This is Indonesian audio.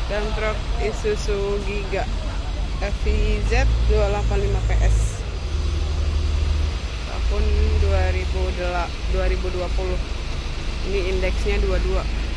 Dump truck Isuzu Giga FVZ 285 PS tahun 2020. Ini indeksnya 22.